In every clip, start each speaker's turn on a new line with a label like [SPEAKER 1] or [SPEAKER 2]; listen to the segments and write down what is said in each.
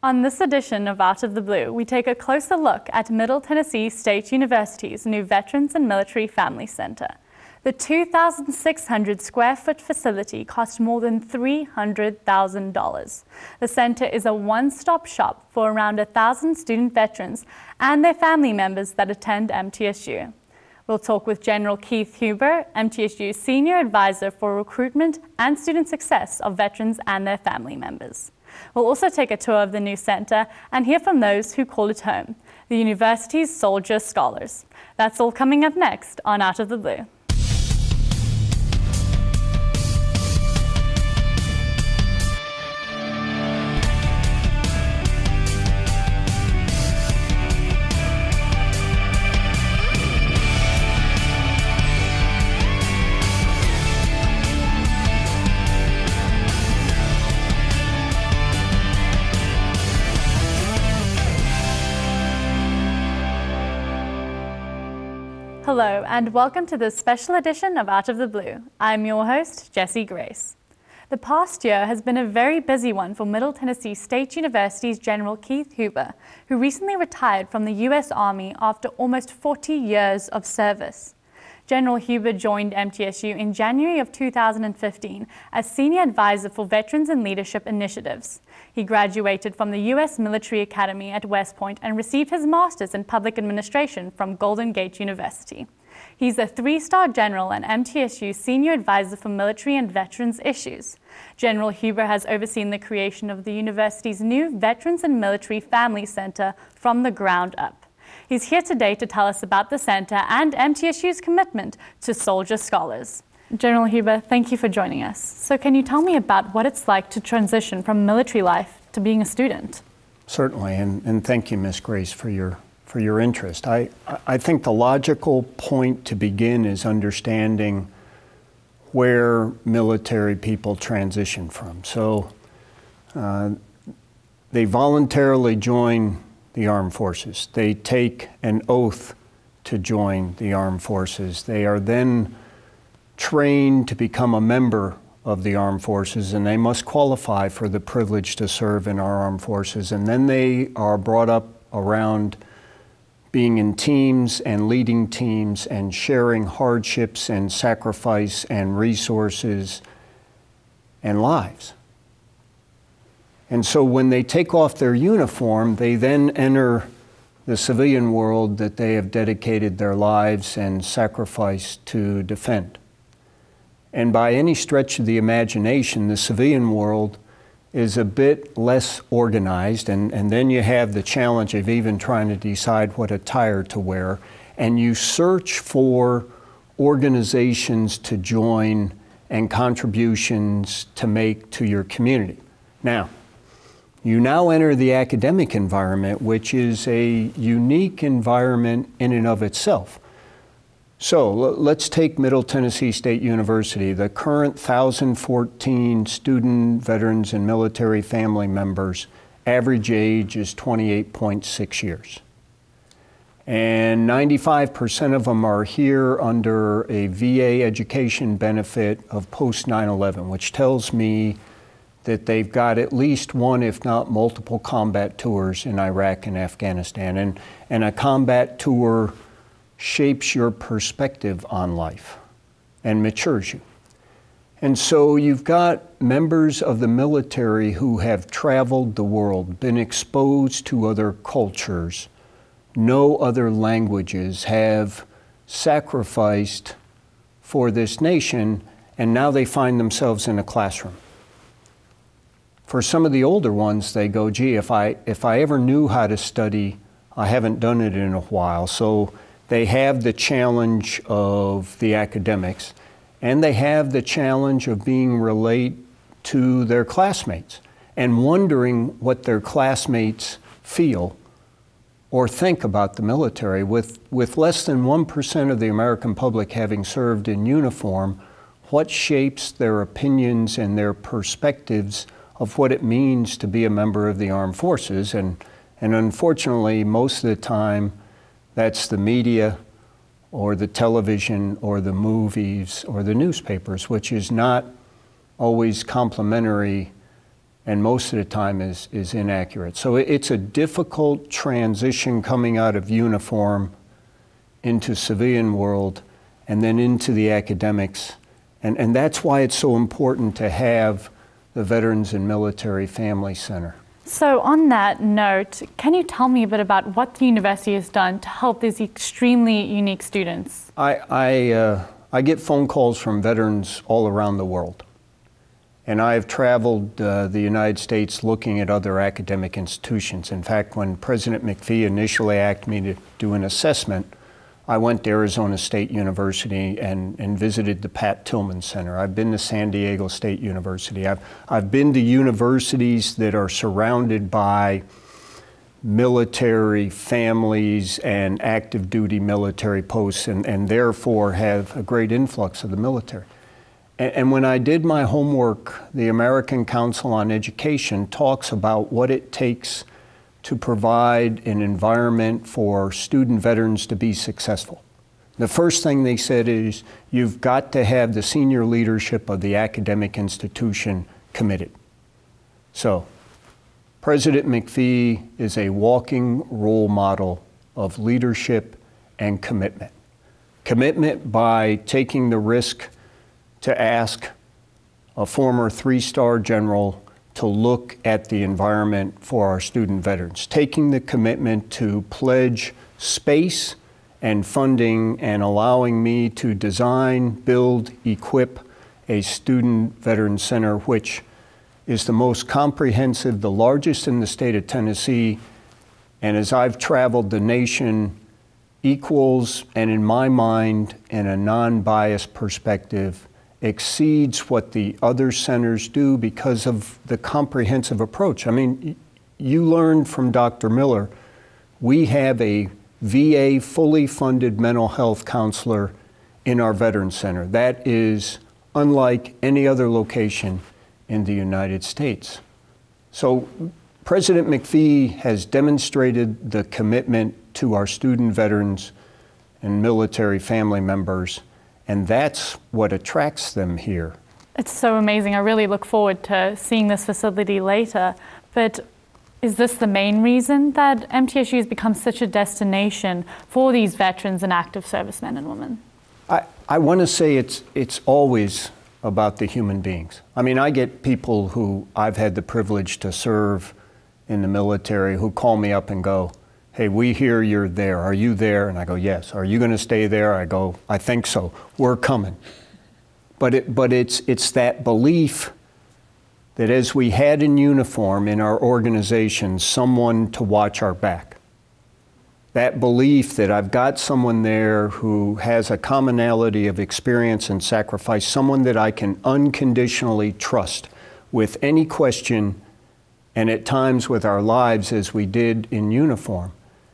[SPEAKER 1] On this edition of Out of the Blue, we take a closer look at Middle Tennessee State University's new Veterans and Military Family Center. The 2,600 square foot facility cost more than $300,000. The center is a one-stop shop for around 1,000 student veterans and their family members that attend MTSU. We'll talk with General Keith Huber, MTSU's Senior Advisor for Recruitment and Student Success of Veterans and their family members. We'll also take a tour of the new center and hear from those who call it home, the university's soldier scholars. That's all coming up next on Out of the Blue. Hello and welcome to this special edition of Out of the Blue. I'm your host, Jessie Grace. The past year has been a very busy one for Middle Tennessee State University's General Keith Huber, who recently retired from the U.S. Army after almost 40 years of service. General Huber joined MTSU in January of 2015 as Senior Advisor for Veterans and Leadership Initiatives. He graduated from the U.S. Military Academy at West Point and received his Master's in Public Administration from Golden Gate University. He's a three-star general and MTSU Senior Advisor for Military and Veterans Issues. General Huber has overseen the creation of the university's new Veterans and Military Family Center from the ground up. He's here today to tell us about the center and MTSU's commitment to soldier scholars. General Huber, thank you for joining us. So can you tell me about what it's like to transition from military life to being a student?
[SPEAKER 2] Certainly, and thank you, Ms. Grace, for your interest. I think the logical point to begin is understanding where military people transition from. So they voluntarily join the armed forces. They take an oath to join the armed forces. They are then trained to become a member of the armed forces, and they must qualify for the privilege to serve in our armed forces. And then they are brought up around being in teams and leading teams and sharing hardships and sacrifice and resources and lives. And so when they take off their uniform, they then enter the civilian world that they have dedicated their lives and sacrificed to defend. And by any stretch of the imagination, the civilian world is a bit less organized, and then you have the challenge of even trying to decide what attire to wear, and you search for organizations to join and contributions to make to your community. Now, you now enter the academic environment, which is a unique environment in and of itself. So let's take Middle Tennessee State University. The current 1,014 student, veterans, and military family members, average age is 28.6 years. And 95% of them are here under a VA education benefit of post 9/11, which tells me that they've got at least one, if not multiple, combat tours in Iraq and Afghanistan. And a combat tour shapes your perspective on life and matures you. And so you've got members of the military who have traveled the world, been exposed to other cultures, know other languages, have sacrificed for this nation, and now they find themselves in a classroom. For some of the older ones, they go, gee, if I ever knew how to study, I haven't done it in a while. So they have the challenge of the academics, and they have the challenge of being related to their classmates and wondering what their classmates feel or think about the military. With less than 1% of the American public having served in uniform, what shapes their opinions and their perspectives of what it means to be a member of the armed forces? And unfortunately, most of the time, that's the media or the television or the movies or the newspapers, which is not always complimentary and most of the time is inaccurate. So it's a difficult transition coming out of uniform into civilian world and then into the academics. And that's why it's so important to have the Veterans and Military Family Center.
[SPEAKER 1] So on that note, can you tell me a bit about what the university has done to help these extremely unique students?
[SPEAKER 2] I get phone calls from veterans all around the world. And I've traveled the United States looking at other academic institutions. In fact, when President McPhee initially asked me to do an assessment, I went to Arizona State University and visited the Pat Tillman Center. I've been to San Diego State University. I've been to universities that are surrounded by military families and active duty military posts and therefore have a great influx of the military. And when I did my homework, the American Council on Education talks about what it takes to provide an environment for student veterans to be successful. The first thing they said is, you've got to have the senior leadership of the academic institution committed. So, President McPhee is a walking role model of leadership and commitment. Commitment by taking the risk to ask a former three-star general to look at the environment for our student veterans, taking the commitment to pledge space and funding and allowing me to design, build, equip a student veteran center, which is the most comprehensive, the largest in the state of Tennessee, and as I've traveled the nation, equals, and in my mind, in a non-biased perspective, exceeds what the other centers do because of the comprehensive approach. I mean, you learned from Dr. Miller, we have a VA fully funded mental health counselor in our Veterans Center. That is unlike any other location in the United States. So President McPhee has demonstrated the commitment to our student veterans and military family members, and that's what attracts them here.
[SPEAKER 1] It's so amazing. I really look forward to seeing this facility later. But is this the main reason that MTSU has become such a destination for these veterans and active servicemen and women?
[SPEAKER 2] I want to say it's always about the human beings. I mean, I get people who I've had the privilege to serve in the military who call me up and go, hey, we hear you're there. Are you there? And I go, yes. Are you going to stay there? I go, I think so. We're coming. But it's that belief that as we had in uniform in our organization, someone to watch our back. That belief that I've got someone there who has a commonality of experience and sacrifice, someone that I can unconditionally trust with any question, and at times with our lives as we did in uniform,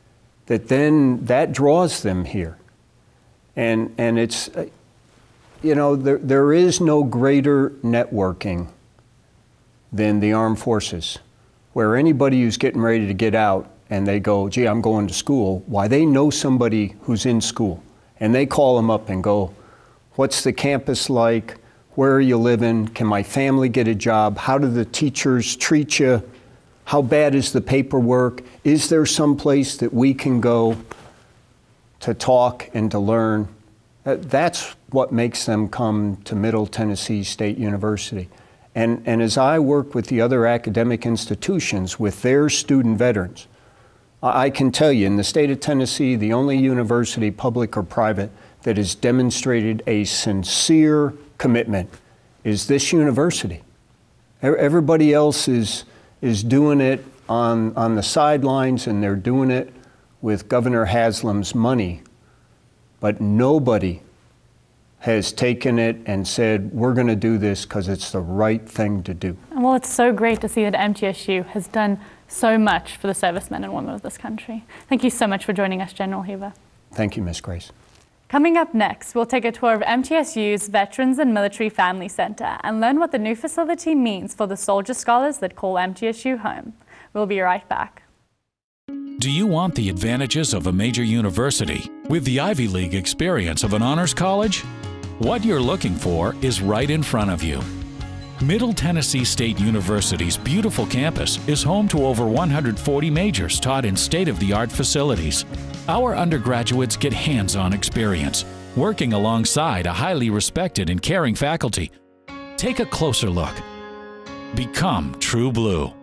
[SPEAKER 2] that draws them here. And it's, you know, there is no greater networking than the armed forces, where anybody who's getting ready to get out and they go, gee, I'm going to school, why, they know somebody who's in school. And they call them up and go, what's the campus like? Where are you living? Can my family get a job? How do the teachers treat you? How bad is the paperwork? Is there some place that we can go to talk and to learn? That's what makes them come to Middle Tennessee State University. And as I work with the other academic institutions with their student veterans, I can tell you in the state of Tennessee, the only university, public or private, that has demonstrated a sincere commitment is this university. Everybody else is doing it on the sidelines, and they're doing it with Governor Haslam's money. But nobody has taken it and said, we're going to do this because it's the right thing to do.
[SPEAKER 1] Well, it's so great to see that MTSU has done so much for the servicemen and women of this country. Thank you so much for joining us, General Huber.
[SPEAKER 2] Thank you, Ms. Grace.
[SPEAKER 1] Coming up next, we'll take a tour of MTSU's Veterans and Military Family Center and learn what the new facility means for the soldier scholars that call MTSU home. We'll be right back.
[SPEAKER 3] Do you want the advantages of a major university with the Ivy League experience of an honors college? What you're looking for is right in front of you. Middle Tennessee State University's beautiful campus is home to over 140 majors taught in state-of-the-art facilities. Our undergraduates get hands-on experience, working alongside a highly respected and caring faculty. Take a closer look. Become True Blue.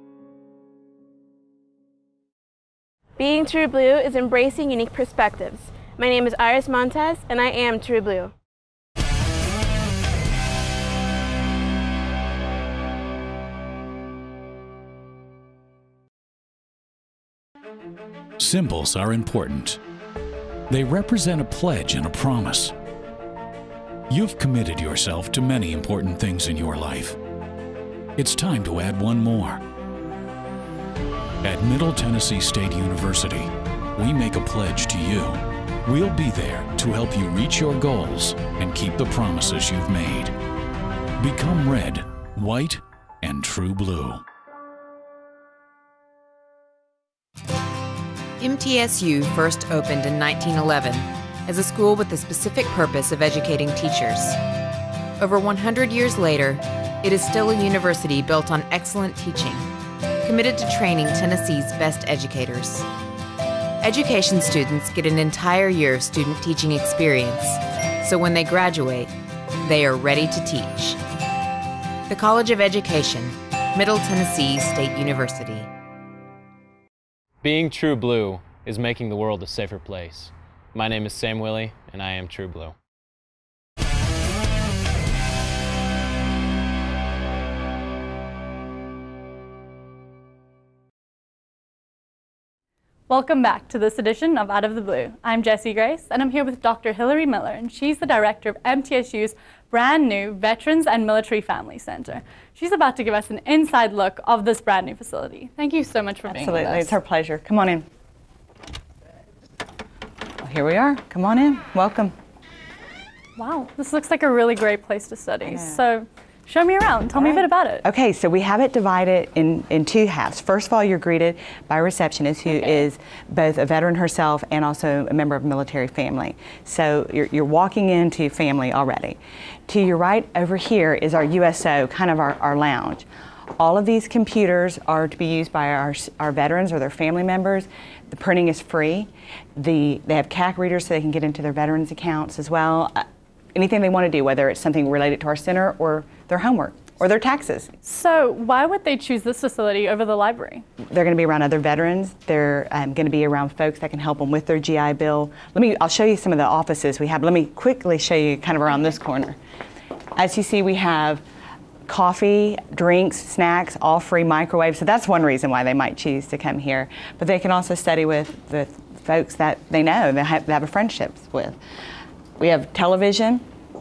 [SPEAKER 4] Being True Blue is embracing unique perspectives. My name is Iris Montez, and I am True Blue.
[SPEAKER 3] Symbols are important. They represent a pledge and a promise. You've committed yourself to many important things in your life. It's time to add one more. At Middle Tennessee State University, we make a pledge to you. We'll be there to help you reach your goals and keep the promises you've made. Become red, white, and true blue.
[SPEAKER 5] MTSU first opened in 1911 as a school with the specific purpose of educating teachers. Over 100 years later, it is still a university built on excellent teaching, committed to training Tennessee's best educators. Education students get an entire year of student teaching experience, so when they graduate, they are ready to teach. The College of Education, Middle Tennessee State University.
[SPEAKER 6] Being True Blue is making the world a safer place. My name is Sam Willie, and I am True Blue.
[SPEAKER 1] Welcome back to this edition of Out of the Blue. I'm Jessie Grace, and I'm here with Dr. Hilary Miller, and she's the director of MTSU's brand new Veterans and Military Family Center. She's about to give us an inside look of this brand new facility. Thank you so much for being with us.
[SPEAKER 7] Absolutely, it's our pleasure. Come on in. Well, here we are. Come on in. Welcome.
[SPEAKER 1] Wow, this looks like a really great place to study. So show me around. Tell me a bit about it.
[SPEAKER 7] Okay, so we have it divided in two halves. First of all, you're greeted by a receptionist who is both a veteran herself and also a member of a military family. So you're walking into family already. To your right over here is our USO, kind of our lounge. All of these computers are to be used by our veterans or their family members. The printing is free. They have CAC readers so they can get into their veterans accounts as well. Anything they want to do, whether it's something related to our center or their homework or their taxes.
[SPEAKER 1] So why would they choose this facility over the library?
[SPEAKER 7] They're going to be around other veterans. They're going to be around folks that can help them with their GI Bill. I'll show you some of the offices we have. Let me quickly show you kind of around this corner. As you see, we have coffee, drinks, snacks, all free microwave. So that's one reason why they might choose to come here. But they can also study with the folks that they know, they have a friendships with. We have television.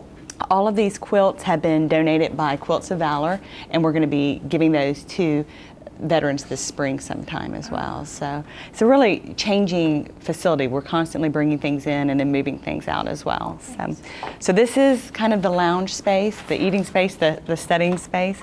[SPEAKER 7] All of these quilts have been donated by Quilts of Valor, and we're going to be giving those to veterans this spring sometime as well. So it's a really changing facility. We're constantly bringing things in and then moving things out as well. So this is kind of the lounge space, the eating space, the studying space.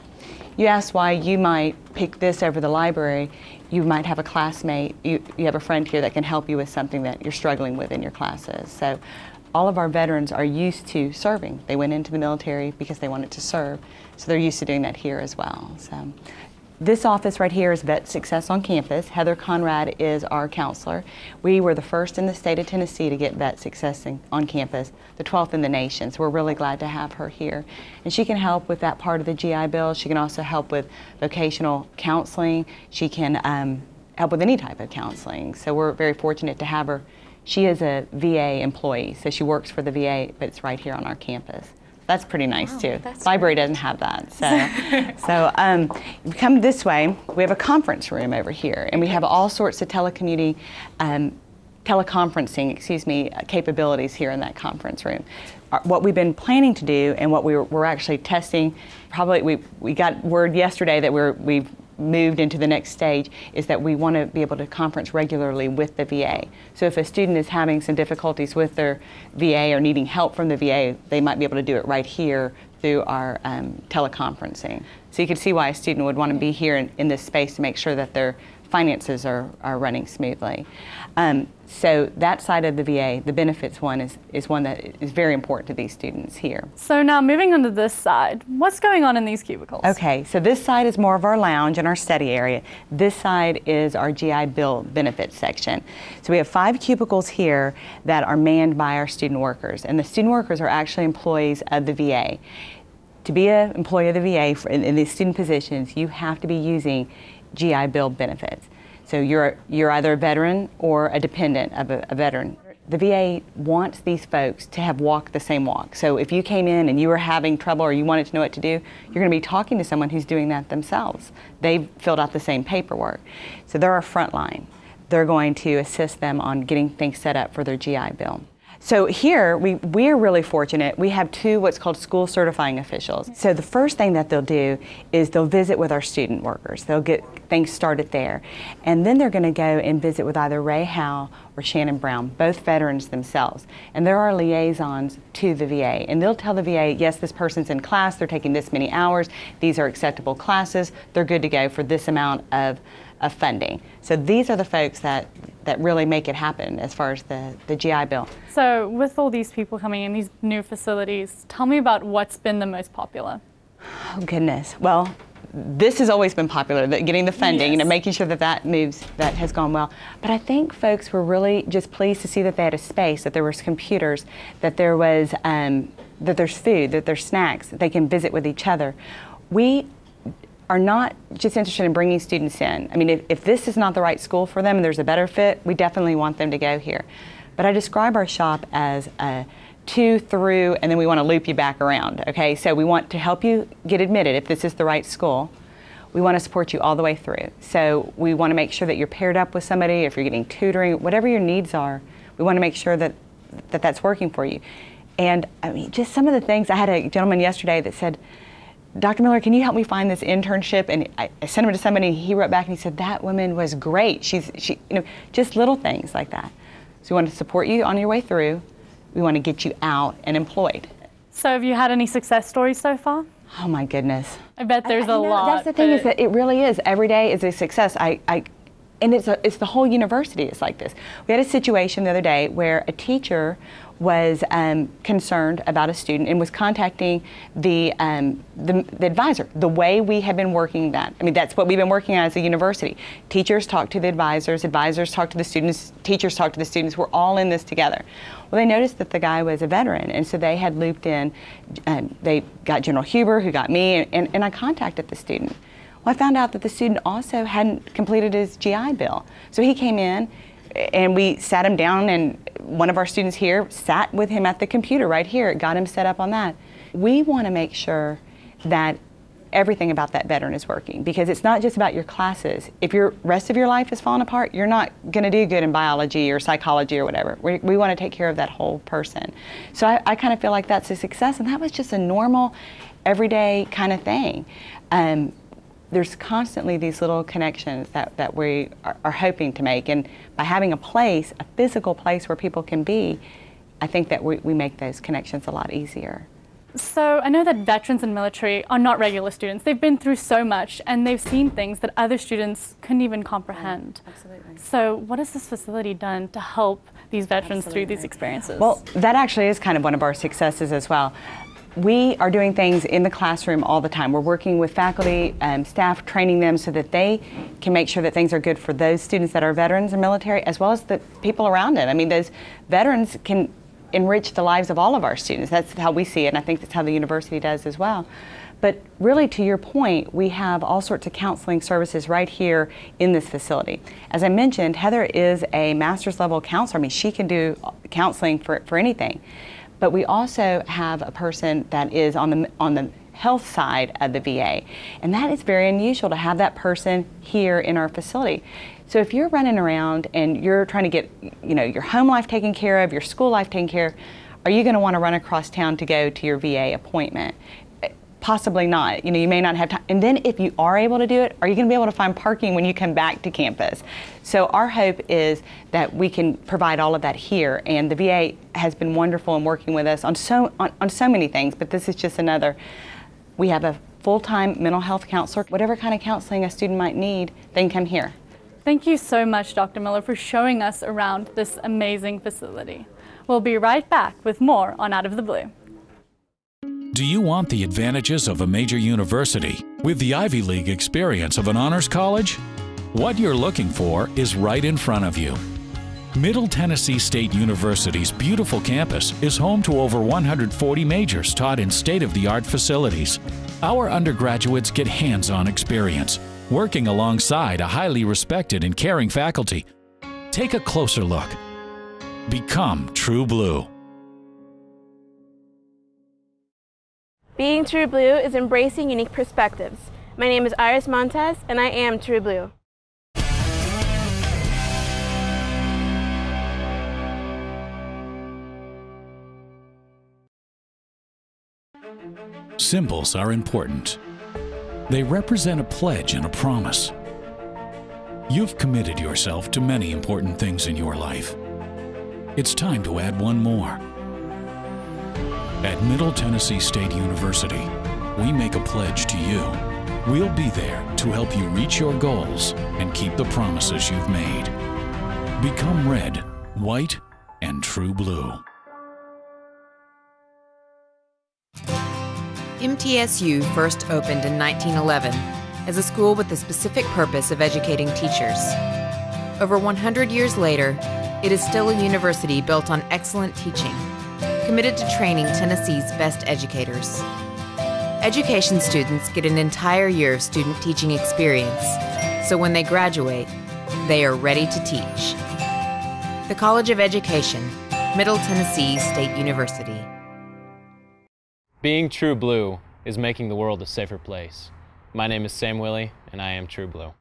[SPEAKER 7] You asked why you might pick this over the library. You might have a classmate, you have a friend here that can help you with something that you're struggling with in your classes. So all of our veterans are used to serving. They went into the military because they wanted to serve, so they're used to doing that here as well. So this office right here is Vet Success on Campus. Heather Conrad is our counselor. We were the first in the state of Tennessee to get Vet Success on campus, the 12th in the nation, so we're really glad to have her here. And she can help with that part of the GI Bill. She can also help with vocational counseling. She can help with any type of counseling, so we're very fortunate to have her. She is a VA employee, so she works for the VA, but it's right here on our campus. That's pretty nice too. Library doesn't have that. So you come this way, we have a conference room over here, and we have all sorts of teleconferencing capabilities here in that conference room. What we've been planning to do, and what we're actually testing, probably we got word yesterday that we've moved into the next stage, is that we want to be able to conference regularly with the VA. So if a student is having some difficulties with their VA or needing help from the VA, they might be able to do it right here through our teleconferencing. So you can see why a student would want to be here in this space to make sure that their finances are running smoothly. So that side of the VA, the benefits one, is one that is very important to these students here.
[SPEAKER 1] So now moving on to this side, what's going on in these cubicles?
[SPEAKER 7] Okay, so this side is more of our lounge and our study area. This side is our GI Bill benefits section. So we have 5 cubicles here that are manned by our student workers, and the student workers are actually employees of the VA. To be an employee of the VA in these student positions, you have to be using GI Bill benefits. So you're either a veteran or a dependent of a veteran. The VA wants these folks to have walked the same walk. So if you came in and you were having trouble or you wanted to know what to do, you're going to be talking to someone who's doing that themselves. They've filled out the same paperwork. So they're our front line. They're going to assist them on getting things set up for their GI Bill. So here, we're really fortunate. We have 2 what's called school certifying officials. So the first thing that they'll do is they'll visit with our student workers. They'll get things started there. And then they're going to go and visit with either Ray Howe or Shannon Brown, both veterans themselves. And they're our liaisons to the VA. And they'll tell the VA, yes, this person's in class, they're taking this many hours, these are acceptable classes, they're good to go for this amount of funding. So these are the folks that really make it happen as far as the GI Bill.
[SPEAKER 1] So with all these people coming in, these new facilities, tell me about what's been the most popular.
[SPEAKER 7] Oh goodness, well, this has always been popular, getting the funding,
[SPEAKER 1] Yes.
[SPEAKER 7] making sure that moves, that has gone well. But I think folks were really just pleased to see that they had a space, that there was computers, that there was, that there's food, that there's snacks, that they can visit with each other. We are not just interested in bringing students in. I mean, if this is not the right school for them and there's a better fit, we definitely want them to go here. But I describe our shop as a 2 through, and then we want to loop you back around, okay? So we want to help you get admitted if this is the right school. We want to support you all the way through. So we want to make sure that you're paired up with somebody, if you're getting tutoring, whatever your needs are, we want to make sure that that's working for you. And I mean, just some of the things, I had a gentleman yesterday that said, Dr. Miller, can you help me find this internship? And I sent him to somebody, and he wrote back and he said, that woman was great. She, just little things like that. So we want to support you on your way through. We want to get you out and employed.
[SPEAKER 1] So have you had any success stories so far?
[SPEAKER 7] Oh my goodness.
[SPEAKER 1] I bet there's a lot.
[SPEAKER 7] That's the thing, is that it really is. Every day is a success. And it's the whole university is like this. We had a situation the other day where a teacher was concerned about a student and was contacting the advisor. The way we have been working that, I mean, that's what we've been working on as a university. Teachers talk to the advisors talk to the students, teachers talk to the students. We're all in this together. Well, they noticed that the guy was a veteran, and so they had looped in, they got General Huber, who got me, and I contacted the student. Well, I found out that the student also hadn't completed his GI Bill. So he came in, and we sat him down, and one of our students here sat with him at the computer right here, got him set up on that. We want to make sure that everything about that veteran is working, because it's not just about your classes. If your rest of your life is falling apart, you're not going to do good in biology or psychology or whatever. We want to take care of that whole person. So I kind of feel like that's a success, and that was just a normal, everyday kind of thing. There's constantly these little connections that we are hoping to make, and by having a place, a physical place where people can be, I think that we make those connections a lot easier.
[SPEAKER 1] So I know that veterans and military are not regular students. They've been through so much, and they've seen things that other students couldn't even comprehend.
[SPEAKER 7] Absolutely.
[SPEAKER 1] So what has this facility done to help these veterans through these experiences?
[SPEAKER 7] Well, that actually is kind of one of our successes as well. We are doing things in the classroom all the time. We're working with faculty and staff, training them so that they can make sure that things are good for those students that are veterans and military, as well as the people around them. I mean, those veterans can enrich the lives of all of our students. That's how we see it, and I think that's how the university does as well. But really, to your point, we have all sorts of counseling services right here in this facility. As I mentioned, Heather is a master's level counselor. I mean, she can do counseling for anything. But we also have a person that is on the health side of the VA, and that is very unusual to have that person here in our facility. So if you're running around and you're trying to get, your home life taken care of, your school life taken care of, are you going to want to run across town to go to your VA appointment? Possibly not. You may not have time. And then if you are able to do it, are you going to be able to find parking when you come back to campus? So our hope is that we can provide all of that here, and the VA has been wonderful in working with us on so many things, but this is just another. We have a full-time mental health counselor. Whatever kind of counseling a student might need, they can come here.
[SPEAKER 1] Thank you so much, Dr. Miller, for showing us around this amazing facility. We'll be right back with more on Out of the Blue.
[SPEAKER 3] Do you want the advantages of a major university with the Ivy League experience of an honors college? What you're looking for is right in front of you. Middle Tennessee State University's beautiful campus is home to over 140 majors taught in state-of-the-art facilities. Our undergraduates get hands-on experience, working alongside a highly respected and caring faculty. Take a closer look. Become True Blue.
[SPEAKER 4] Being True Blue is embracing unique perspectives. My name is Iris Montez, and I am True Blue.
[SPEAKER 3] Symbols are important. They represent a pledge and a promise. You've committed yourself to many important things in your life. It's time to add one more. At Middle Tennessee State University, we make a pledge to you. We'll be there to help you reach your goals and keep the promises you've made. Become red, white, and true blue.
[SPEAKER 5] MTSU first opened in 1911 as a school with the specific purpose of educating teachers. Over 100 years later, it is still a university built on excellent teaching, committed to training Tennessee's best educators. Education students get an entire year of student teaching experience, so when they graduate, they are ready to teach. The College of Education, Middle Tennessee State University.
[SPEAKER 6] Being True Blue is making the world a safer place. My name is Sam Willie, and I am True Blue.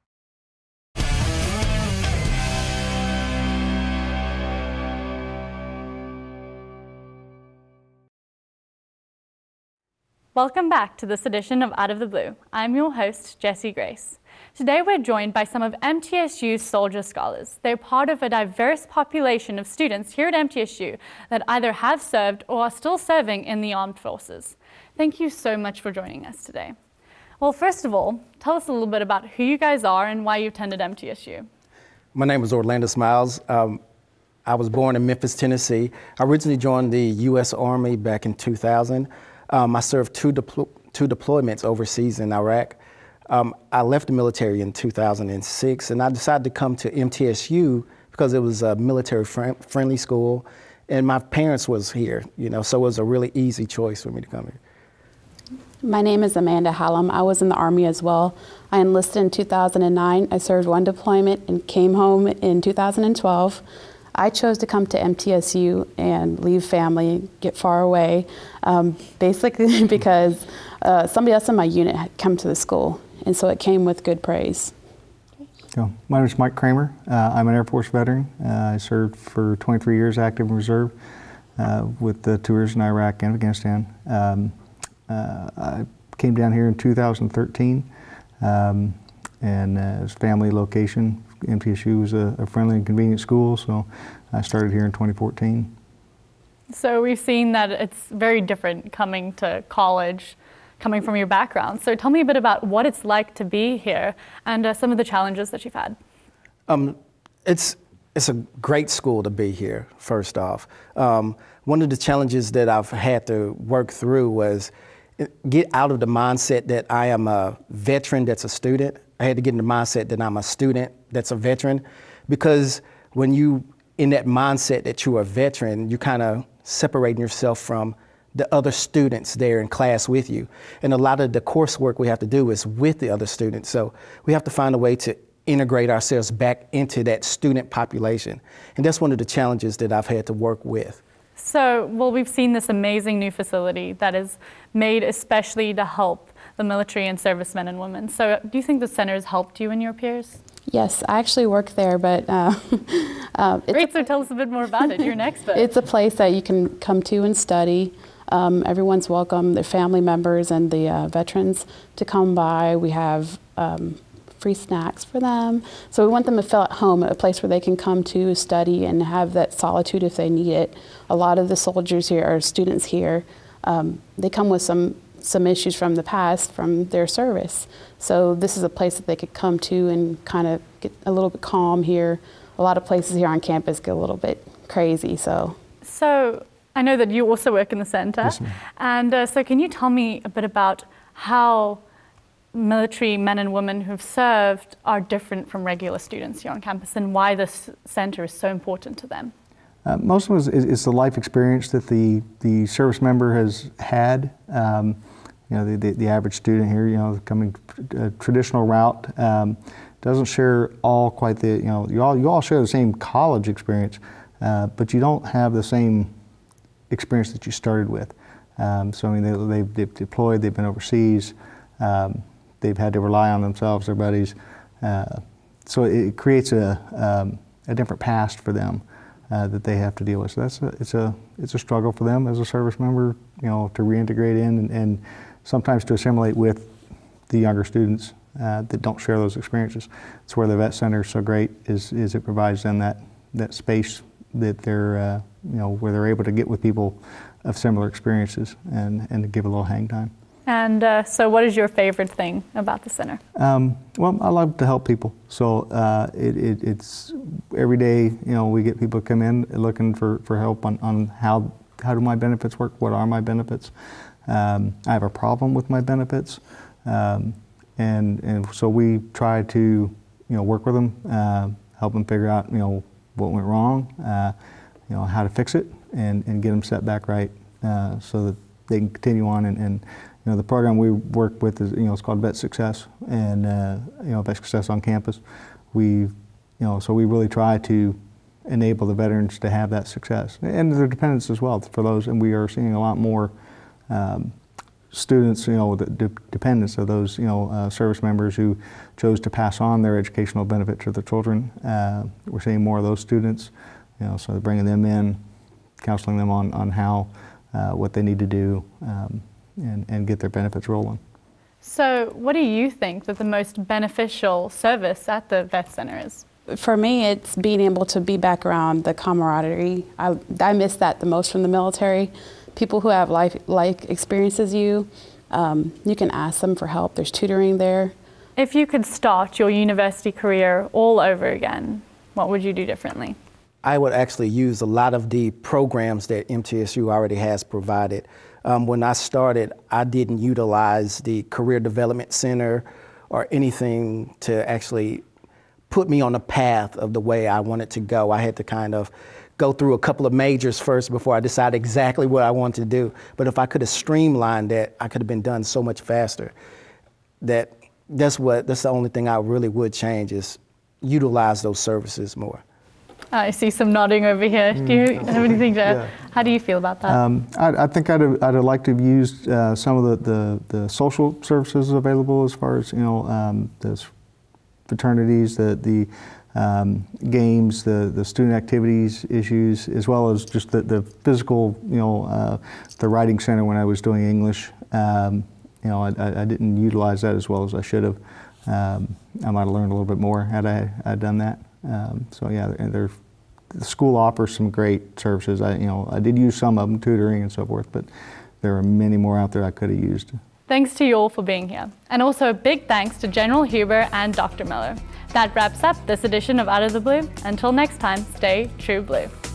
[SPEAKER 1] Welcome back to this edition of Out of the Blue. I'm your host, Jessie Grace. Today we're joined by some of MTSU's Soldier Scholars. They're part of a diverse population of students here at MTSU that either have served or are still serving in the armed forces. Thank you so much for joining us today. Well, first of all, tell us a little bit about who you guys are and why you attended MTSU.
[SPEAKER 8] My name is Orlando Smiles. I was born in Memphis, Tennessee. I originally joined the U.S. Army back in 2000. I served two deployments overseas in Iraq. I left the military in 2006, and I decided to come to MTSU because it was a military-friendly school, and my parents was here, so it was a really easy choice for me to come here.
[SPEAKER 9] My name is Amanda Hallam. I was in the Army as well. I enlisted in 2009. I served one deployment and came home in 2012. I chose to come to MTSU and leave family, get far away, basically because somebody else in my unit had come to the school, and so it came with good praise.
[SPEAKER 10] So, my name is Mike Kramer. I'm an Air Force veteran. I served for 23 years active in reserve with the tours in Iraq and Afghanistan. I came down here in 2013, and it was family location. MTSU was a friendly and convenient school, so I started here in 2014.
[SPEAKER 1] So we've seen that it's very different coming to college, coming from your background. So tell me a bit about what it's like to be here and some of the challenges that you've had.
[SPEAKER 8] It's a great school to be here, first off. One of the challenges that I've had to work through was get out of the mindset that I am a veteran that's a student. I had to get in the mindset that I'm a student that's a veteran, because when you in that mindset that you're a veteran, you kind of separating yourself from the other students there in class with you. And a lot of the coursework we have to do is with the other students. So we have to find a way to integrate ourselves back into that student population. And that's one of the challenges that I've had to work with.
[SPEAKER 1] So, well, we've seen this amazing new facility that is made especially to help the military and servicemen and women. So do you think the center has helped you and your peers?
[SPEAKER 9] Yes, I actually work there, but
[SPEAKER 1] Great, so tell us a bit more about it. You're an expert.
[SPEAKER 9] It's a place that you can come to and study. Everyone's welcome, their family members and the veterans to come by. We have free snacks for them. So we want them to feel at home, a place where they can come to study and have that solitude if they need it. A lot of the soldiers here, or students here, they come with some issues from the past, from their service. So this is a place that they could come to and kind of get a little bit calm here. A lot of places here on campus get a little bit crazy, so.
[SPEAKER 1] So I know that you also work in the center.
[SPEAKER 10] Yes, ma'am.
[SPEAKER 1] And so can you tell me a bit about how military men and women who've served are different from regular students here on campus and why this center is so important to them?
[SPEAKER 10] Most of it is the life experience that the service member has had. You know, the average student here, you know, coming a traditional route, doesn't share all quite the, you know, you all share the same college experience, but you don't have the same experience that you started with. So I mean, they've deployed, they've been overseas, they've had to rely on themselves, their buddies. So it creates a different past for them that they have to deal with. So it's a struggle for them as a service member, you know, to reintegrate in and sometimes to assimilate with the younger students that don't share those experiences. It's where the Vet Center is so great, is it provides them that space that they're, you know, where they're able to get with people of similar experiences and to give a little hang time.
[SPEAKER 1] And so what is your favorite thing about the center?
[SPEAKER 10] Well, I love to help people. So it's every day, you know, we get people come in looking for help on how do my benefits work, what are my benefits. I have a problem with my benefits, and so we try to, you know, work with them, help them figure out, you know, what went wrong, you know, how to fix it, and get them set back right, so that they can continue on. And you know, the program we work with is, you know, it's called Vet Success, and you know, Vet Success on campus. You know, so we really try to enable the veterans to have that success, and their dependents as well for those. And we are seeing a lot more students, you know, the dependents of those, you know, service members who chose to pass on their educational benefit to their children. We're seeing more of those students, you know, so bringing them in, counseling them on how, what they need to do, and get their benefits rolling.
[SPEAKER 1] So what do you think that the most beneficial service at the Vet Center is?
[SPEAKER 9] For me, it's being able to be back around the camaraderie. I miss that the most from the military. People who have life experiences you can ask them for help. There's tutoring there.
[SPEAKER 1] If you could start your university career all over again, what would you do differently?
[SPEAKER 8] I would actually use a lot of the programs that MTSU already has provided. When I started, I didn't utilize the Career Development Center or anything to actually put me on a path of the way I wanted to go. I had to kind of go through a couple of majors first before I decided exactly what I wanted to do. But if I could have streamlined that, I could have been done so much faster. That's the only thing I really would change, is utilize those services more.
[SPEAKER 1] I see some nodding over here. Do you have anything to add? How do you feel about that?
[SPEAKER 10] I think I'd have liked to have used some of the social services available, as far as, you know, the fraternities, the games, the student activities issues, as well as just the physical, you know, the writing center when I was doing English. You know, I didn't utilize that as well as I should have. I might have learned a little bit more had I done that. So yeah, the school offers some great services. I did use some of them, tutoring and so forth, but there are many more out there I could have used.
[SPEAKER 1] Thanks to you all for being here. And also a big thanks to General Huber and Dr. Miller. That wraps up this edition of Out of the Blue. Until next time, stay true blue.